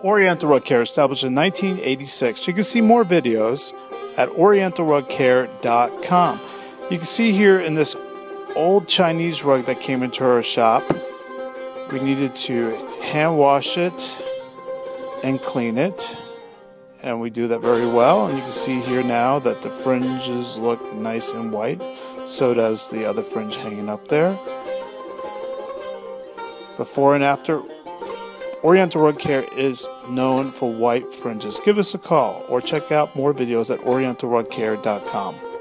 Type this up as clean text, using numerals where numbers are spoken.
Oriental Rug Care, established in 1986. You can see more videos at orientalrugcare.com. You can see here in this old Chinese rug that came into our shop, we needed to hand wash it and clean it, and we do that very well. And you can see here now that the fringes look nice and white. So does the other fringe hanging up there. Before and after, Oriental Rug Care is known for white fringes. Give us a call or check out more videos at orientalrugcare.com.